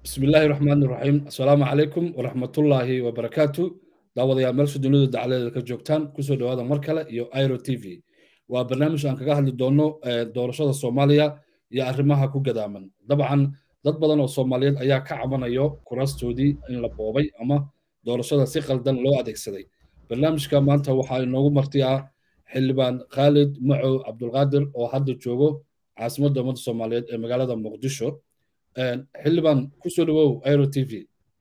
بسم الله الرحمن الرحيم السلام عليكم ورحمة الله وبركاته دعوة ملك دنيا دعالة كجوكتان كسر هذا مركلة يو ايرو تي في وبرنامج عن كجاه للدونو دورشة الصومالية يا أرمها كوجدامن طبعا ضد بدن الصوماليين أيها كعبنا يو كراستودي إن لبوبي أما دورشة سيقل دن لو أديك سدي برنامج كمان توحى إنه مرتيا حلبان خالد معو عبد القادر وحد جوجو عاصمة دولة الصومالية مقالة مقدشو xildhibaan ku soo dhawow airo t v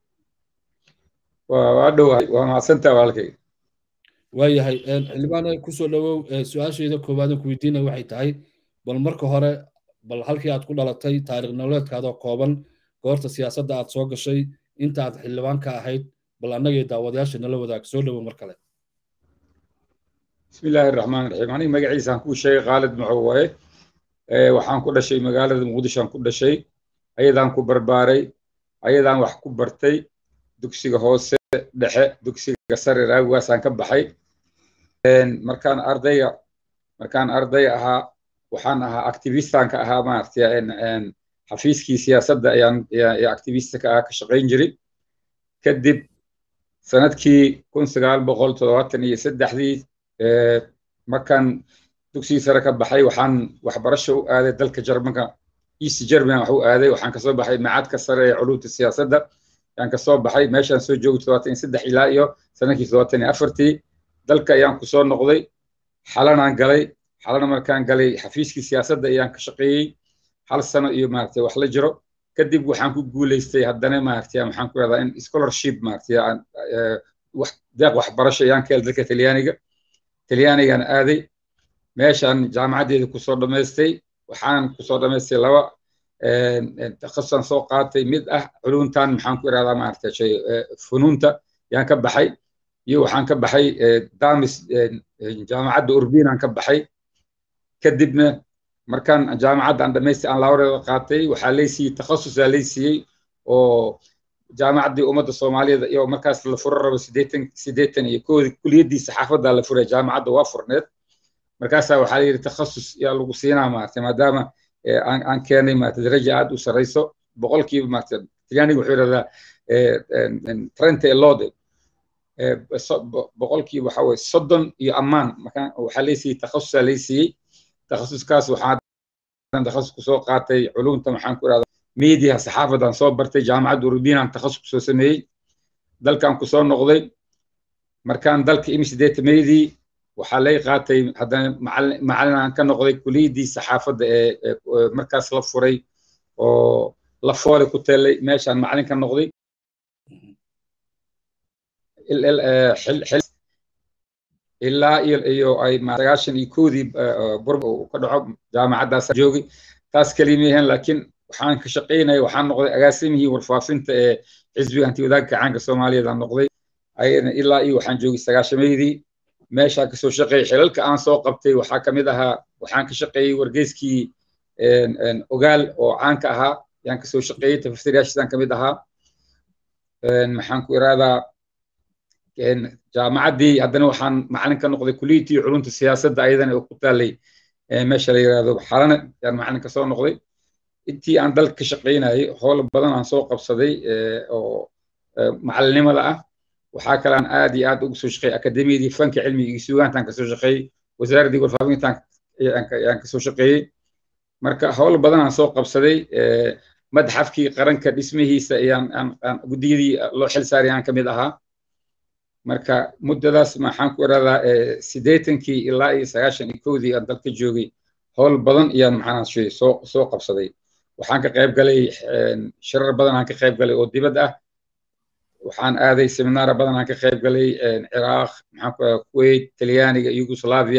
waa dhowahay waa mahadsantaa walaalkay waayahay xildhibaan ku soo dhawow su-aashayda koowaad aan ku weydiinaya waxay tahay bal marka hore bal halkii aad ku dhalatay taariikh nololeedkaadoo kooban goorta siyaasadda aad soo gashay inta aad xildhibaan ka ahayd bal annagii daawadayaasha nala wadaag soo dhawow mar kale bismillaahi raxmaan raxiim aniga magaciisaan kuu sheegay khaalid macow waaye waxaan ku dhashay magaalada muqdishoan ku dhashay ayadaan ku barbaaray ayadaan wax ku bartay dugsiga hoose dhexe dugsiga sare raawgaasaan ka baxay markaan arday ahaa waxaan ahaa activistanka ahaa maaragtay xafiiskii siyaasadda ayaan activistka ahaa ka shaqayn jiray kadib sanadkii 1973 markaan dugsigii sare ka baxay waxaan waxbarasho u aaday dalka Jarmanka East Germany waxuu aaday waxaan ka soo baxay macadka sare ee culuumta siyaasadda ayaan ka soo baxay meeshaan soo joogay 73 ilaa iyo sanadkii 74 dalka ayaan ku soo noqday xalana markaan galay xafiiskii siyaasadda ayaan ka shaqeeyay hal sano iyo maaragtay wax la jiro kadib waxaan ku guuleystay haddana maaragtay waxaan ku radaa in scholarship maaragtay wax deeq waxbarasho ayaan ka helay dalka Talyaanigan aaday meeshaan jaamacadeeda ku soo dhameystay waxaan ku soo dhameystay laba takhasus soo qaatay mid ah culumtan maxaan ku iraahdaa maaragtay funuunta yaan ka baxay iyo waxaan ka baxay damis jaamacadda Urbin aan ka baxay kadibna markaan jaamacadda aan dhameystay aan lawreeda qaatay waxaa leysiyay takhasus leysiyay oo jaamacaddii ummadda Soomaaliyeed iyo markaas la furo rabo 80 iyo kulliyadii saxaafadda la furay jaamacadda waa furneed markaasaa waxaa la yidhi takhasus yaa lagu siinaa maaragtay maadaama aan keenay maaragtay darajo aad u sareyso boqolkiiba maaragtay Talyaaniga wuxuu yidhahdaa trente lode boqolkiiba waxaa weeye 30 iyo ammaan markaan waxaa leysiyay takhasusaa leysiyey takhasuskaas waxaan takhasus ku soo qaatay culumta maxaan ku irahdaa media saxaafadan soo bartay jaamacadda Urbin aan takhasus ku soo sameeyey dalkan ku soo noqday markaan dalka imisideeta meydii waxaa lay qaatay haddana macallin aan ka noqday kulliyadii saxaafadda ee markaas la furay oo la foole ku teelay meeshaan macallin ka noqday ilaa iyo ay 91 burba ka dhaco jaamacaddaas joogay taas kalimeeyeen laakiin waxaan ka shaqeynay waxaan noqday agaasimihii warfaafinta ee xisbiga anti wadaagga caanka Soomaaliyeed aan noqday ayna ilaa iyo waxaan joogay 9-meydii meesha ka soo shaqeeyay xilalka aan soo qabtay waxaa kamid ahaa waxaan ka shaqeeyay wargeyskii ogaal oo caanka ahaa yaan ka soo shaqeeyay tafsiiraashiisaan kamid ahaa maxaan ku iraadaa jaamacaddii haddana waxaan macallin ka noqday kulliyadii culumta siyaasadda ayadana oo ku taalay meesha la yiraahdo xalana yaan macallin ka soo noqday intii aan dalka ka shaqeynayay howl badan aan soo qabsaday oo macallinimada ah waxaa kale aan aad iyo aad ugu soo shaqeeyay akademiyadii fanka cilmiga iyo suugaantaan ka soo shaqeeyay wasaaradii warfaafinta ayaan ka soo shaqeeyay marka howl badan aan soo qabsaday madxafkii qaranka dhismihiisa ayaan guddiyadii loo xil saaray aan ka mid ahaa marka muddadaas maxaan ku iraahdaa 80kii ilaa iyo 91dii aan dalka joogay howl badan ayaan maxaan soo qabsaday waxaan ka qayb galay shirar badan aan ka qayb galay oo dibadda ah waxaan aaday seminaar badan aan ka qayb galay Ciraaq maxaan Kuwait Talyaaniga Yugoslavia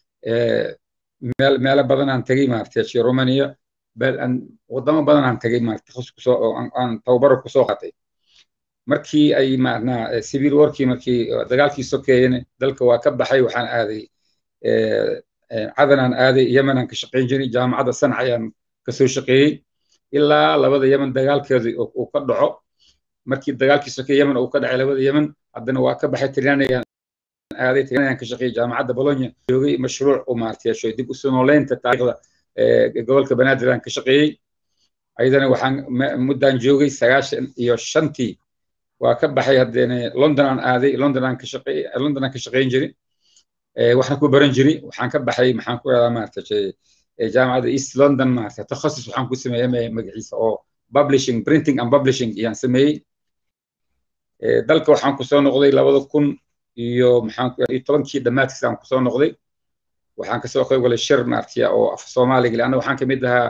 meel badan aan tagay maaragtay Romania wadamo badan aan tagay maaragtay takhasusko aan tababar ku soo qaatay markii ay maarnaa civil warkii markii dagaalkii sokeeyeen dalka waa ka baxay waxaan aaday cadan aan aaday Yemen aan ka shaqeyn jiray jaamacadda Sanca ayaan ka soo shaqeeyay ilaa labada Yemen dagaalkeedu uu ka dhaco markii dagaalkii sokeeyay Yemen uu ka dhacay labada Yemen haddana waa ka baxay Talyaaniga aaday Talyaaniga ka shaqeeyay jaamacadda Bologna joogay mashruuc oo maaragtay dib u soo nooleynta taariikhda gobolka Banaadir aan ka shaqeeyay ayadana waxaan muddaan joogay 95 waa ka baxay haddana London aan aaday London aan ka shaqeyn jiray waxaan ku baran jiray waxaan ka baxay maxaan ku radaa maartay jaamacadda East London maartay takhasus waxaan ku sameeyay magaciisa oo publishing printing and publishing iyaan sameeyay dalka waxaan ku soo noqday 2000 iyo maxaan ku 10kii dhamaadkiisa aan ku soo noqday waxaan ka soo qayb galay shir maartay oo af Soomaaliga ana waxaan kamid ahaa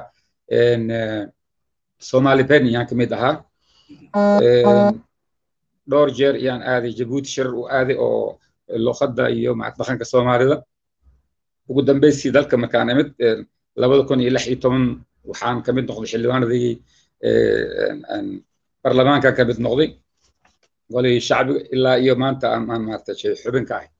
Somali Ben yaan kamid ahaa dhowr jeer yaan aaday Djibouti shir u aaday oo luqadda iyo dhaqanka Soomaalida ugu dambeystii dalka markaan imid 2016 waxaan kamid noqday xildhibaanadii baarlamaanka kamid noqday golay shacbiga ilaa iyo maanta aan maartay xubin ka ahay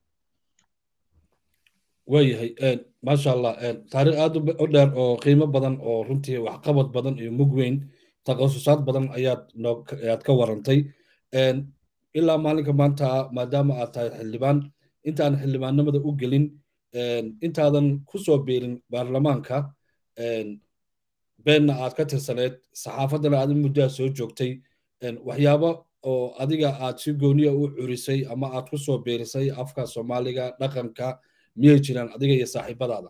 wayahay maasha Allah taariikh aad u dheer oo qiimo badan oo runtii wax qabad badan iyo mug weyn taqasusaad badan ayaad ka warantay ilaa maalinka maanta maadaama aad tahay xildhibaan intaan xildhibaannimada u gelin intaadan ku soo biirin baarlamaanka beenna aad ka tirsaneed saxaafaddana aad muddaa soo joogtay waxyaabo oo adiga aad si gooniya u curisay ama aad ku soo biirisay afka Soomaaliga dhaqanka miyay jiraan adiga iyo saaxiibadaada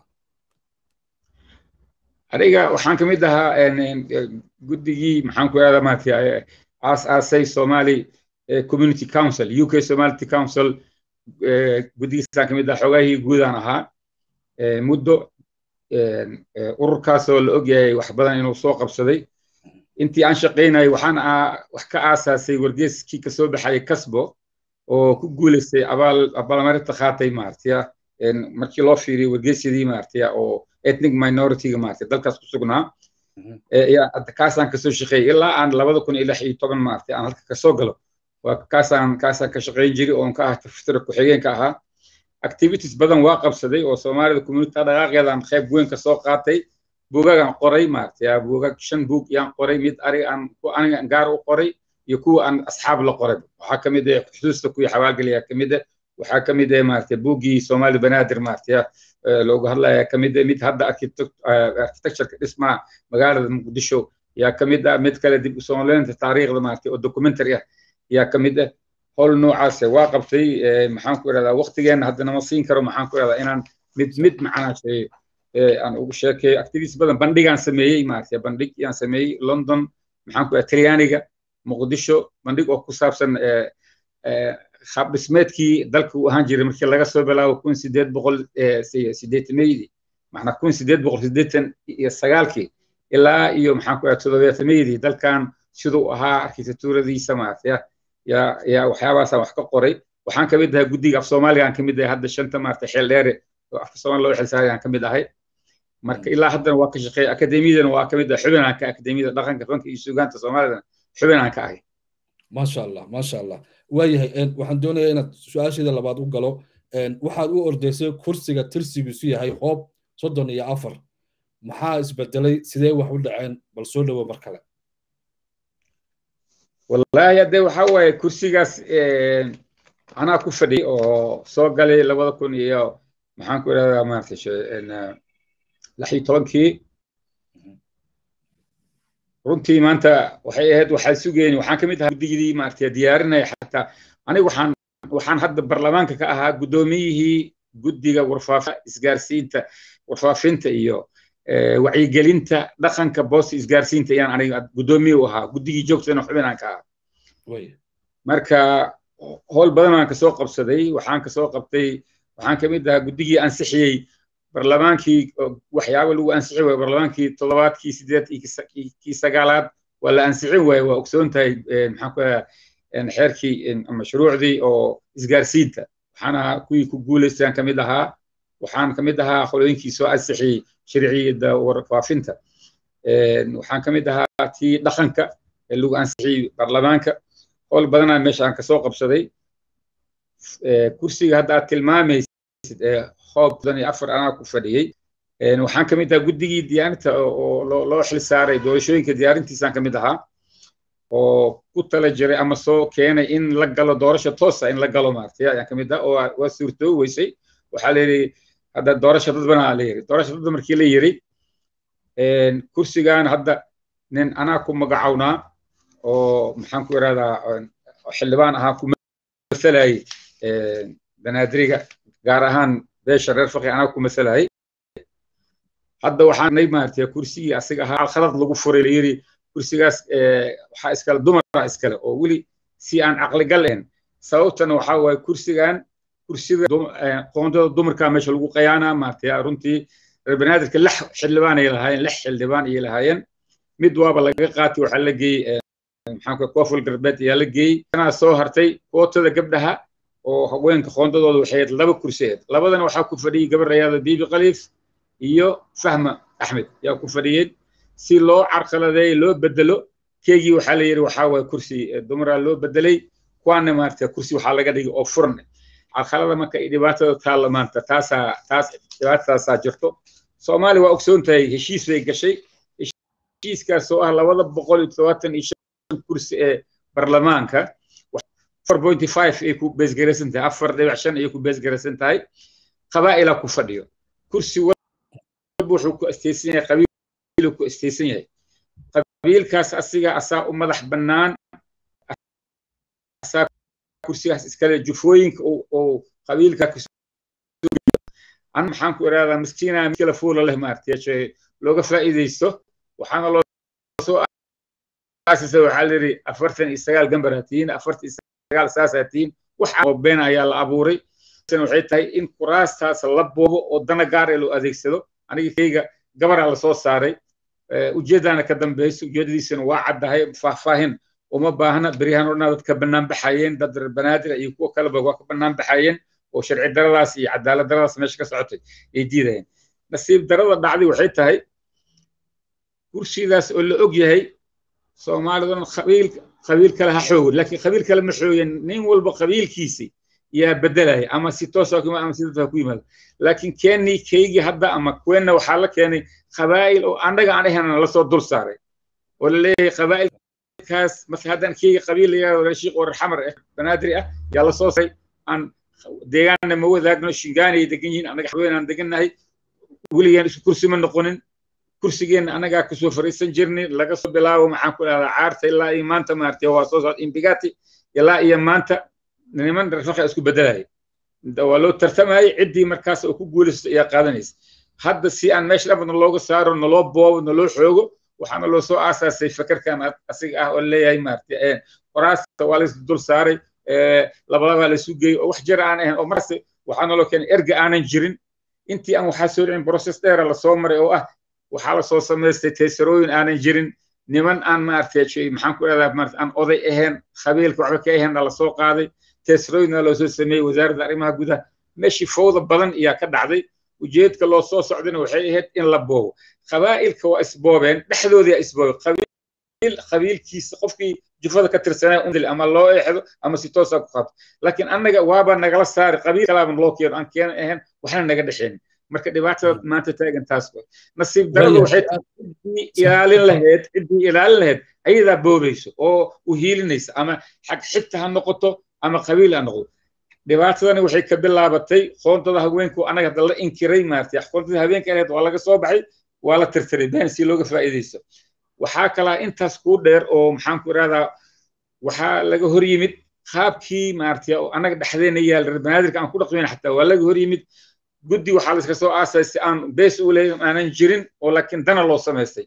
aniga waxaan kamid ahaa guddigii maxaan ku radaa maartay aasay Somali Community Council UK Somali Council guddigiisaan kamid ahaa xogaahii guudaan ahaa muddo ururkaasoo la ogyahay wax badan inuu soo qabsaday intii aan shaqeynayay waxaan wax ka aasaasay wargeyskii ka soo baxay Kasbo oo ku guuleystay abaalmarinta qaatay maartay markii loo fiiriyo wargeysyadii maartay oo ethnic minority-ga maartay dalkaas ku sugnaa kaasaan kasoo shaqeeyay ilaa aan 2016 maartay aan halka kasoo galo kaasaan ka shaqeyn jiray oo ka ah tafsir ku xigeenka ahaa activities badan waa qabsaday oo Soomaalida community dhaqaaqeedaan qayb weyn ka soo qaatay buugagan qoray maartay buugag 5 buug yaan qoray mid aniga gaar u qoray iyo kuwa aan asxaab la qoray waxa kamid ah xusuusta kuwa xawaalgaliya kamid ah waxa kamid ah maartay buugii Soomaali banaadir maartay looga hadlaya kamid ah mid hadda architecture dhisma magaalada Muqdisho yaa kamid ah mid kale dib u soo noolaynta taariikhda maartay oo documentary ah yaa kamid ah hol noocaas waa qabtay maxaan ku iraahdaa waqtigeena haddana ma siin karo maxaan ku iraahdaa inaan mid macna shay aan ugu sheekay activities badan bandhigaan sameeyay maartay bandhig yaan sameeyay London maxaan ku iraahdaa Talyaaniga Muqdisho bandhig oo ku saabsan qaab dhismeedkii dalka uu ahaan jiray markii laga soo bilaabo 1880 macna 1889 ilaa iyo maxaan ku iraahdaa 700 dalkan sidoo ahaa arkitekturadiisa maartay yaa waxyaabahaas wax ka qoray waxaan kamid ahaa guddiga af Soomaaliga aan kamid ahay hadda shanta maartay xeel dheer oo af Soomaali loo xilsaaray aan kamid ahay marka ilaa haddana waa ka shaqeeyay akademiyadana waa kamid ah xubin aan ka akademiyada dhaqanka fanka iyo suugaanta Soomaalida xubin aan ka ahay ما شاء الله waayahay waxaan doonayaa inaad su'aasheeda labaad u galo waxaad u ordaysay kursiga tirsigiisu yahay hoob 34 maxaa isbedelay sidee wax u dhaceen bal soo dhawo mar kale wallahi hadda waxa waaye kursigaas anaa ku fadhiyay oo soo galay 2000 iyo maxaan ku iraahdaa maartay 16kii runtii maanta waxay ahayd waxaa sugeen waxaan kamid ahaa guddigii maartay diyaarinay xataa aniga waxaan hadda baarlamaanka ka ahaa gudoomiyihii guddiga warfaafinta iyo wacyigelinta dhaqanka boos isgaarsiinta ayaan aniga gudoomiye u ahaa guddigii joogtayna xubin aan ka ahaa marka howl badan aan ka soo qabsaday waxaan kamid ahaa guddigii ansixiyay barlamaankii waxyaabo lagu ansixin waay barlamaankii 7kii 8kii 9aad waa la ansixin waay waa ogsoon tahay maxaan ku xeerkii mashruucdii oo isgaarsiinta waxaana kuwii ku guuleystaan kamid ahaa waxaan kamid ahaa qolooyinkii soo ansixiyay sharciyada warfaafinta waxaan kamid ahaa tii dhaqanka lagu ansixiyay barlamaanka howl badanaa meesha aan ka soo qabsaday kursiga hadda aad tilmaamaysid hoob 4 anaa ku fadhiyay waxaan kamid ahaa guddigii diyaarinta oo loo xil saaray doorashooyinka diyaarintiisaan kamid ahaa oo ku tala jiray ama soo keenay in la galo doorasho toos ah in la galo maartay ayaan kamid ah oo waa suurtoo weysay waxaa la yiri hadda doorasho dad banaa la yiri doorasho dad markii la yiri kursigan hadda nin anaa ku magacawnaa oo maxaan ku irahdaa xildhibaan ahaa ku masalayay banaadiriga gaar ahaan beesha reer faqi anaa ku masalayay hadda waxaanay maartay kursigii asiga ahaa alkhalad lagu furay la yiri kursigaas waxaa iskale dumara iskale oo weli si aan caqli gal ahayn sababtana waxaa waaye kursiga qoondada dumarka meesha lagu qayaanaa maartay runtii reer banaadirka lix xildhibaan ay lahaayeen lix xildhibaan ay lahaayeen mid waaba laga qaatay waxaa la geeyey maxaan ku koonfur galbeed ayaa la geeyey anaa soo hartay kootada gabdhaha oo haweenka qoondadooda waxay ahayd laba kursiyeed labadana waxaa ku fadhiyey gabar rayaada biibi khaliif iyo fahma axmed yaa ku fadhiyey si loo carqaladeey loo bedelo keygii waxaa la yidhi waxaa waaye kursi dumaraa loo bedelay kuwaana maarata kursi waxaa laga dhigay oo furan carqalada marka ay dhibaatada taalla maanta taas dhibaatadaasaa jirto soomaaliya waa ogsoon tahay heshiis bay gashay heshiiskaas oo ah 275 kursi ee baarlamaanka 4.5 ay ku beesgaraysan tahay 4.5 ay ku beesgaraysan tahay qabaa'ila ku fadhiyo kursi wuxuu ku asteysan yahay qabiil ku asteysan yahay qabiilkaas asiga asaa u madax bannaan asaa kursigaas iskale jufooyinka oo qabiilka an maxaan ku iraadaa miskiina miskala fuula leh maartay looga faa'iideysto waxaana loo soo aasasay waxaa la yidhi 49 gambaratiin 49 saasatiin wax oo been ayaa la abuuray waxay tahay in kuraastaas la boobo oo dana gaar ah loo adeegsado aniga kayga gabar la soo saaray ujeedana ka dambayso ujeedadiisana waa caddahay faahfaahin uma baahna bariyahan oo dadka bannaan baxayeen dad banaadir iyo kuwa kale waa ka bannaan baxayeen oo sharci daradaas iyo cadaalad daradaas meesha ka socotay ay diidayeen nasiib darada dhacday waxay tahay kursidaas oo la og yahay Soomaalidan qabiil kale ha xoog laakiin qabiil kale ma xoogin nin walba qabiilkiisi yaa bedelay ama si toos ah ama si dadka ku yimaado laakiin keeni kaygi hadda ama kuwana waxaa la keenay qabaa'il oo annaga aan ahayn la soo dul saaray oo la leeyahay qabaa'ilkaas marka haddan kaygi qabiil yaraado sheekh oo xamar ah banaadiri ah yaa la soo saaray aan deegaanna ma wadaagno shingaani degan yihiin annaga xaweenaan degannahay weligaan isku kursi ma noqonin kursigeena anaga ka soo fariisan jirnay laga soo bilaabo maxaan ku dhahaa caarta ilaa iyo maanta maartay waa soo socod imbigati ilaa iyo maanta niman rafaqa isku bedelay waa loo tartamay cidii markaas oo ku guuleystay ayaa qaadanaysa hadda si aan meesha dhabna looga saaro naloo boobo naloo xoogo waxaana loo soo aasaasay fakarkan asiga ah oo leeyahay maartay qoraasta waa la dul saaray labadaba la isu geeyay oo wax jir aan ahayn oo markaas waxaana loo keenay erga aanan jirin intii aan waxaa soo dhicin process dheer la soo maray oo ah waxaa la soo samaystay teesarooyin aanan jirin niman aan maartay maxaan ku irahdaa maartay aan oday ahayn qabiilka waxba ka ahayn la soo qaaday teesarooyin loo soo sameeyay wasaaradda arrimaha gudaha meeshii fowda badan ayaa ka dhacday ujeedka loo soo socdayna waxay ahayd in la boobo qabaa'ilka waa isboobeen dhexdoodii isboobeen qabiilkiisa qofkii jufada ka tirsanaa undil ama loo eexdo ama si toos ah ku qaato laakiin annaga waaba nagala saari qabiil kalaaba loo keeno aan keen ahayn waxna naga dhaxeen marka dhibaatada maanta taagan taas nasiib darada waxay ilaalin lahayd ayadaa boobayso oo u hiilinaysa ama xag xigta ha noqoto ama qabiil ha noqdo dhibaatadani waxay ka bilaabatay qoondada haweenku anaga hadda la inkiray maartay qoondada haweenka ahayd waa laga soo baxay waa la tirtiray been si looga faa'iideysto waxaa kalaa intaas ku dheer oo maxaan ku irahdaa waxaa laga hor yimid qaabkii maartay oo anaga dhexdeena yaal reer banaadirka aan ku dhaqmayna xataa waa laga hor yimid guddi waxaa la iska soo aasaasay aan bees u leeyahay aanan jirin oo laakiin dana loo samaystay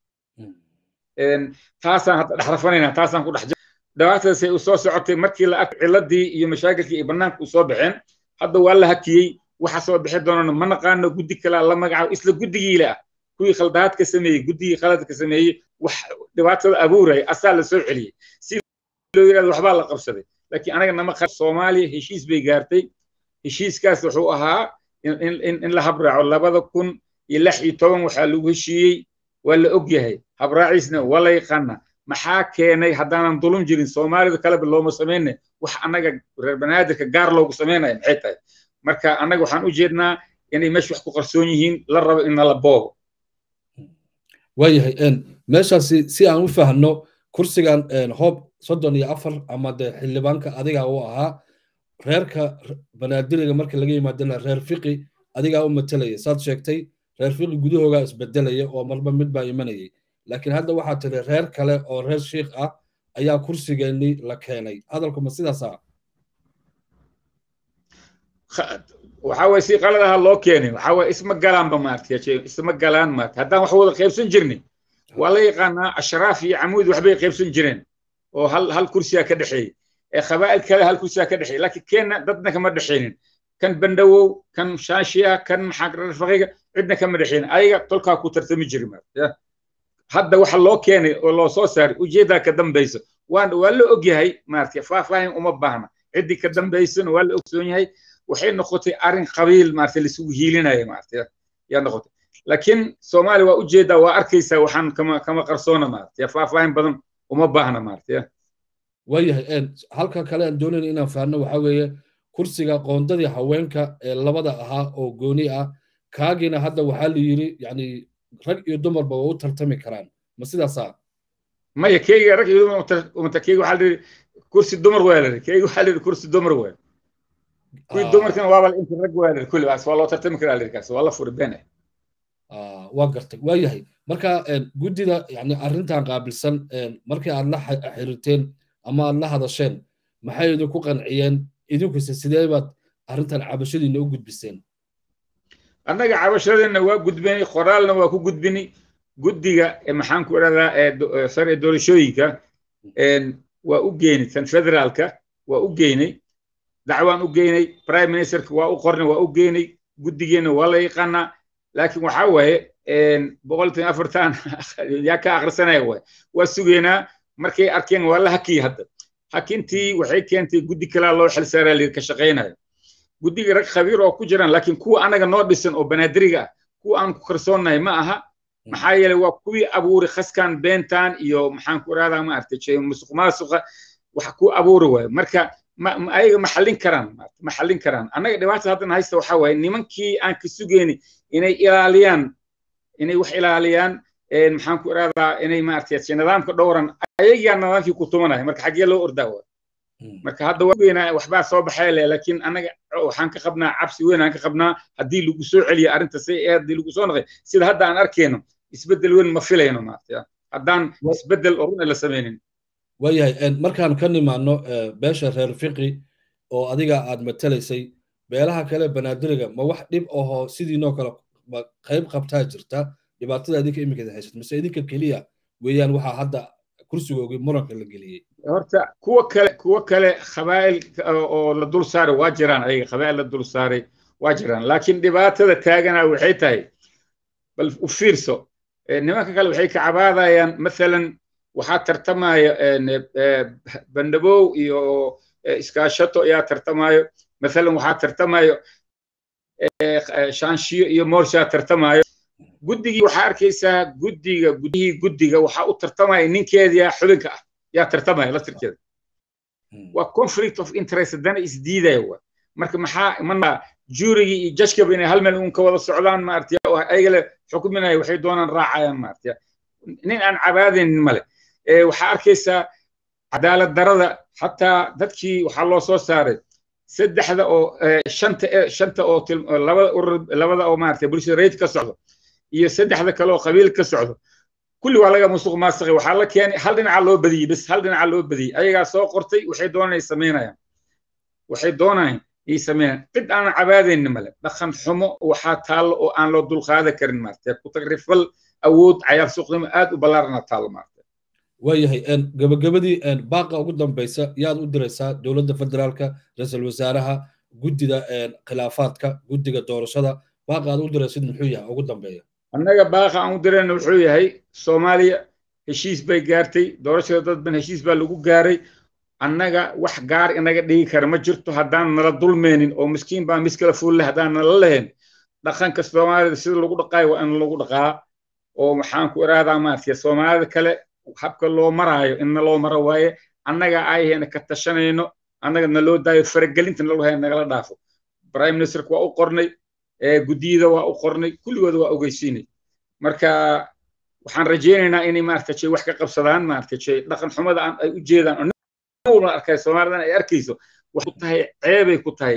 taasaan hadda dhexrafanaynaa taasaan ku dhex dhibaatadaas ay u soo socotay markii la arkay ciladii iyo mashaakilkii ay bannaanka u soo baxeen hadda waa la hakiyey waxa soo bixi doonana ma naqaano guddi kale la magacaabo isla guddigiila ah kuwii khaldaad ka sameeyey guddigii khalad ka sameeyey wax dhibaatada abuuray asaa la soo celiyey si loo yiraahdo waxbaa la qabsaday laakiin anaga nama qar Soomaaliya heshiis bay gaartay heshiiskaas wuxuu ahaa in la habraaco 2016 waxaa lagu heshiiyey waa la og yahay habraaciisna waa la yaqaana maxaa keenay haddaanan dulum jirin Soomaalida kale looma sameeyay wax anaga reer banaadirka gaar loogu sameeyay maxay tahay marka anaga waxaan u jeednaa inay meesha wax ku qarsoon yihiin la rabo in la boobo waayahay meeshaasi si aan u fahanno kursigan hoob 34 ama xildhibaanka adiga uu ahaa reerka banaadiriga marka laga yimaadana reer fiqi adiga u matalaya saad sheegtay reer fiqi gudahooga isbedelaya oo marba mid baa imanayay laakiin hadda waxaa tiri reer kale oo reer sheikh ah ayaa kursigeennii la keenay hadalku ma sidaas ah waxa way si qaladaha loo keenay waxa way isma galaan ba maartay isma galaan maartay haddaan wax wada qaybsan jirnay waa la yaqaanaa ashraaf iyo camuud waxbay qaybsan jireen oo hal kursiga ka dhaxeeyay ee qabaa'il kale hal kursiga ka dhaxeeyay laakiin keenna dadna kama dhaxeeynin kan bandhawow kan shaashiya kan maxaa faqiga cidna kama dhaxeeynin ayaga tolkaa ku tartami jiray maartay hadda waxa loo keenay oo loo soo saaray ujeedaa ka dambayso waa la ogyahay maartay faahfaahin uma baahna ciddii ka dambaysana waa la ogsoon yahay waxay noqotay arin qabiil maartay lisugu hiilinaya maartay yaa noqotay laakiin Soomaali waa ujeedaa waa arkaysaa waxaan kama qarsoona maartay faahfaahin badan uma baahna maartay wayahay halka kale aan doonayn inaan faahno waxa weeye kursiga qoondadii haweenka ee labada ahaa oo gooni ah kaagina hadda waxaa la yiri yani rag iyo dumarba waa u tartami karaan ma sidaas ah maya keega rag iyo dumar keega waxaa la yiri kursi dumar waa la yiri keega waxaa la yiri kursi dumar waa kuwii dumarkana waaba inta rag waa la yiri kulli waa loo tartami karaa la yiri kaas waa la furi been waa gartay waayahay marka guddida yani arrintan qaabilsan markii aad la xiriirteen ama aad la hadasheen maxay idinku qanciyeen idinkuse sidee baad arrintan cabashadiina u gudbiseen annaga cabashadeenna waa gudbinay qoraalna waa ku gudbinay guddiga maxaan ku idhahdaa sare doorashooyinka waa u geynay tan federaalka waa u geynay dacwaan u geynay prime ministerka waa u qornay waa u geynay guddigeenna waa la yaqaanaa laakiin waxaa waaye 140 yaa ka akhrisanaya waay waa sugeynaa markay arkeen waa la hakiyay hadda hakintii waxay keentay guddi kalaa loo xil saaraa la ka shaqaynayo guddiga rag khabiir oo ku jiraan laakiin kuwa anaga noo dhisan oo banaadiriga ah kuwa aan ku kalsoonnahay ma aha maxaa yeelay waa kuwii abuuri khaskan beentaan iyo maxaan ku idhahdaa ma artay musuq maasuqa wax ku abuuri waayo marka ayaga ma xallin karaan annaga dhibaatada haddan haysta waxaa waaye nimankii aan ka sugeyni inay wax ilaaliyaan maxaan ku idhahdaa inay maartay nidaamka dhowran ayagaa nidaamkii ku tumanaya marka xaggee loo ordaa waayo marka hadda waa waxbaa soo baxay laakiin anaga waxaan ka qabnaa cabsi weyn aan ka qabnaa haddii lagu soo celiyo arrinta haddii lagu soo noqday sida hadda aan arkayno isbeddel weyn ma filayno maartay haddaan isbeddel oo run la samaynin waayahay markaan ka nimaano beesha reer fiqi oo adiga aad matalaysay beelaha kale banaadiriga ma wax dhib ahoo sidiinoo kale qayb qabtaa jirta dhibaatada idinka imikeeda haysat mise idinka keliya weeyaan waxaa hadda kursigoogii muranka la geliyey horta kuwa kale qabaa'il oo la dul saaray waa jiraan ayaga qabaa'il la dul saaray waa jiraan laakiin dhibaatada taagana waxay tahay bal u fiirso nimanka kale waxay ka cabaadayaan maalan waxaa tartamaya bandhabow iyo iskaashato ayaa tartamayo maalan waxaa tartamayo shaanshiyo iyo moorshaa tartamayo guddigii waxaa arkaysaa guddiga waxaa u tartamaya ninkeedii xubinka ah yaa tartamaya laftirkeeda waa conflict of interest haddana isdiidaya waa marka maxaa juurigii iyo jashkaba inay hal meel uun ka wada socdaan maartay ayagale xukuminaya waxay doonaan raacayaan maartay nin aan cabaadaynin male waxaa arkaysaa cadaalad darada xataa dadkii waxaa loo soo saaray saddexda oo shanta oo labada oo maartay bulshada rayid ka socdo iyo saddexda kale oo qabiil ka socdo kulli waa laga musuq maasuqay waxaa la keenay hal dhinaca loo badiyey bas hal dhinaca loo badiyey ayagaa soo qortay waxay doonayaan sameynayaan cid aan cabaadaynin male dhaqan xumo waxaa taallo oo aan loo dulqaadan karin maartay ku tagrifal awood cayaar suuqnimo aad u ballaarana taallo maartay waayahay gabagabadii baaqa ugu dambaysa yaad u diraysaa dowladda federaalka ra-iisul wasaaraha guddida khilaafaadka guddiga doorashada baaqa aad u diraysid muxuu yahay ugu dambeeya annaga baaqa aan u dirayna wuxuu yahay Soomaaliya heshiis bay gaartay doorashada dad ban heshiis baa lagu gaaray annaga wax gaar inaga dhigi kara ma jirto haddaan nala dulmeenin oo miskiin baa miskala fuulle haddaan nala lahayn dhaqanka Soomaalida sida lagu dhaqaayo waa in lagu dhaqaa oo maxaan ku iraadaa maartay Soomaalida kale habka loo maraayo in loo maro waaye annaga ayayna ka tashanayno annaga naloo daayo faragelinta naloo hay nagala dhaafo prime minister waa u qornay guddiyada waa u qornay kulligooda waa ogeysiinay marka waxaan rajaynaynaa inay maartay wax ka qabsadaan maartay dhaqan xumada ay u jeedaan oo arkay Soomaalida ay arkayso wax ku tahay ceebay ku tahay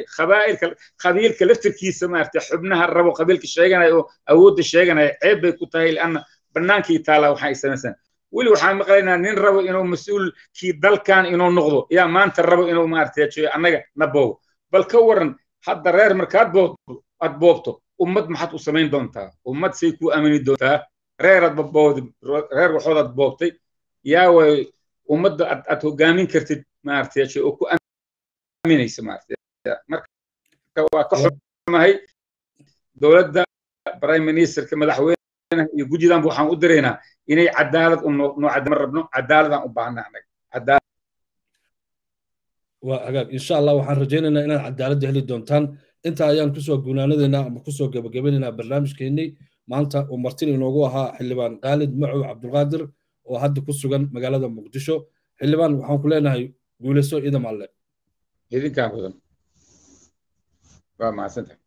qabiilka laftirkiisa maartay xubnaha rabo qabiilka sheeganay oo awoodda sheeganay ceeb bay ku tahay laana bannaankii taala waxaan ay samaysan weli waxaan maqlaynaa nin rabo inuu mas-uulkii dalkan inuu noqdo yaa maanta rabo inuu maaragtay annaga na boogo bal ka waran hadda reer markaad boobto ummad maxaad u samayn doontaa ummad say ku aamini doontaa reer waxoodaad boobtay yaa way ummadda aad hogaamin kartid maaragtay oo ku aaminaysa maaragtay marka waa ka xumahay dowladda prime ministerka madaxweynaha iyo guddidanba waxaan u diraynaa inay cadaalad noo cadama rabno cadaaladaan u baahnaa annaga cadaalad waa hagaag insha allah waxaan rajaynaynaa inaad cadaaladda heli doontaan inta ayaan kusoo gunaanadeynaa ama kusoo gabagabaynaynaa barnaamijkeennii maanta uu martin inoogu ahaa xildhibaan khaalid macow cabdulqaadir oo hadda ku sugan magaalada muqdisho xildhibaan waxaan ku leenahay guulayso idam alle idinkaan mudan waa mahadsantahay